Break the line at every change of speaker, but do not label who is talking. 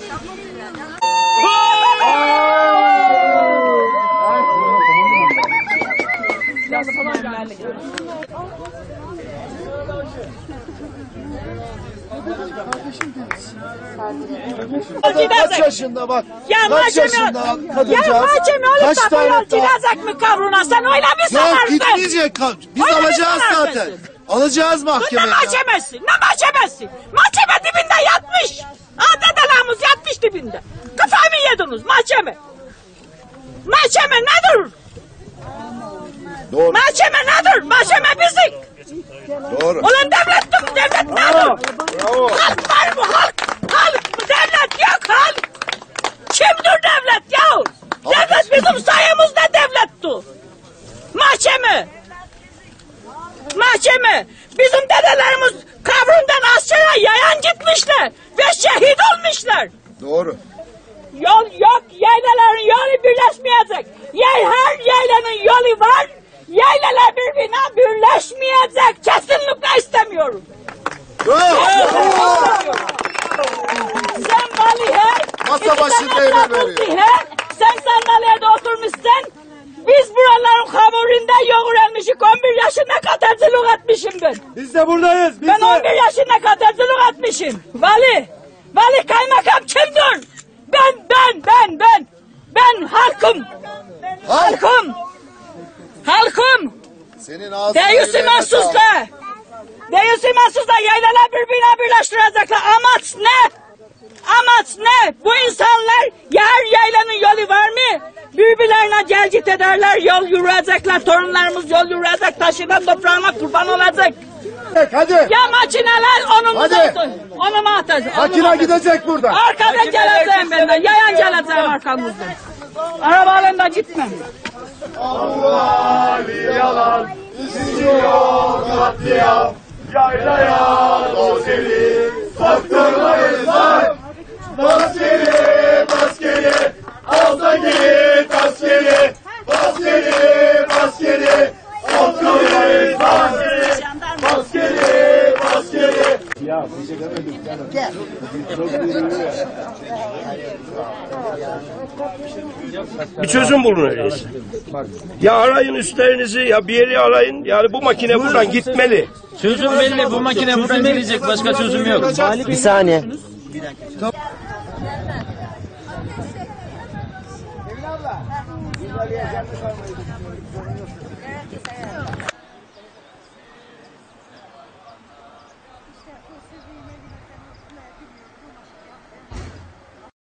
Kaç yaşında bak?
Ya
kaç yaşında kadıncağız?
Ya mahkeme olup
kaç
da bu
tane
yol girecek mi kavruna? Sen öyle mi
Ya
sanarsın?
gitmeyecek. Biz
Öyle mi
alacağız
sanarsın?
zaten. Alacağız
Bu ne
mahkemeye.
mahkemesi? Ne mahkemesi? Mahkeme dibinde yatmış. Dedelerimiz yatmış dibinde. Kafayı mı yediniz mahkeme? Mahkeme nedir?
Doğru.
Mahkeme nedir? Mahkeme bizim.
Doğru.
Ulan devlet nedir?
Bravo.
Halk var mı halk? Halk mı? Devlet yok halk. Kimdir devlet ya? Devlet bizim sayemizde devlettir. Mahkeme. Mahkeme. Bizim dedelerimiz kabrundan askere yayan gitmişler. Ve şehit olmuşlar.
Doğru.
Yol yok, yaylaların yolu birleşmeyecek. Her yaylanın yolu var. Yaylalar birbirine birleşmeyecek. Kesinlikle istemiyorum.
Bravo.
Sen valihe,
Masa başında emir veriyor.
sen sandalyede oturmuşsun. Biz buraların hamurunda yoğurulmuşuk. 11 yaşında katercılık etmişim ben.
Biz de buradayız.
Ben 11 yaşında katercılık etmişim. Vali kaymakam kimdir? Ben halkım. Halkım.
Senin ağzına
Deyüsü mahsusla. Deyüsü mahsusla yaylalar birbirine birleştirecekler. Amaç ne? Amaç ne? Bu insanlar her yaylanın yolu var mı? Birbirlerine gel git ederler, yol yürüyecekler. Torunlarımız yol yürüyecek, taşıdan toprağına kurban olacak.
Hadi.
Ya makineler onumuza
Hadi.
atın. Onuma atın.
Makine gidecek buradan.
Arkada geleceğim ben de. Yayan geleceğim arkamızdan. Arabalarında gitmem.
Ali yalan, istiyor katliam, yaylaya dozeli, saktırmayız lan. Maskeli, al da git askeri, maskeli, saktırmayız lan. Maskeli.
Bir çözüm bulun öyleyse. Ya arayın üstlerinizi ya bir yeri arayın. Yani bu makine buradan gitmeli.
Çözüm belli. Bu makine buradan gidecek. Başka çözüm yok.
Bir saniye.